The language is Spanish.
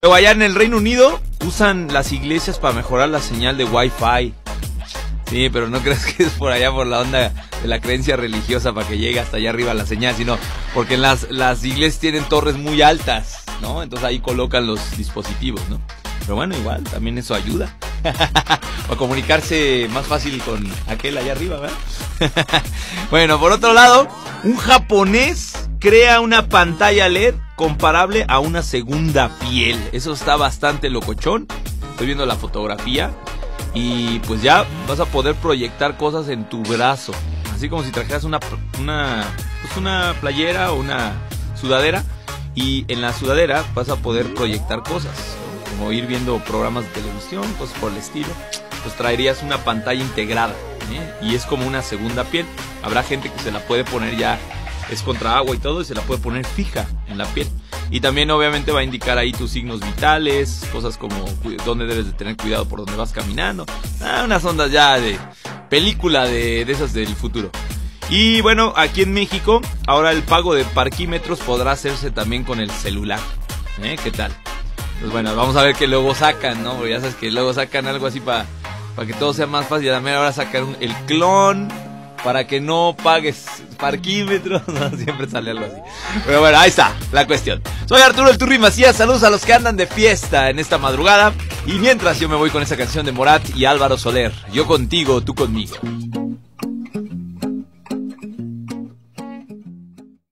Luego allá en el Reino Unido usan las iglesias para mejorar la señal de Wi-Fi. Sí, pero no creas que es por allá por la onda de la creencia religiosa para que llegue hasta allá arriba la señal, sino porque las iglesias tienen torres muy altas, ¿no? Entonces ahí colocan los dispositivos, ¿no? Pero bueno, igual, también eso ayuda a comunicarse más fácil con aquel allá arriba, ¿verdad? Bueno, por otro lado, un japonés crea una pantalla LED comparable a una segunda piel. Eso está bastante locochón. Estoy viendo la fotografía y pues ya vas a poder proyectar cosas en tu brazo. Así como si trajeras una playera o una sudadera, y en la sudadera vas a poder proyectar cosas, como ir viendo programas de televisión, cosas por el estilo. Pues traerías una pantalla integrada, y es como una segunda piel. Habrá gente que se la puede poner ya, es contra agua y todo, y se la puede poner fija en la piel. Y también obviamente va a indicar ahí tus signos vitales, cosas como dónde debes de tener cuidado por donde vas caminando. Unas ondas ya de película de esas del futuro. Y bueno, aquí en México, ahora el pago de parquímetros podrá hacerse también con el celular. ¿Qué tal? Pues bueno, vamos a ver qué luego sacan, ¿no? Porque ya sabes que luego sacan algo así para que todo sea más fácil. También ahora sacan el clon para que no pagues parquímetros. No, siempre sale algo así. Pero bueno, ahí está la cuestión. Soy Arturo el Turri Macías. Saludos a los que andan de fiesta en esta madrugada. Y mientras yo me voy con esa canción de Morat y Álvaro Soler. Yo contigo, tú conmigo.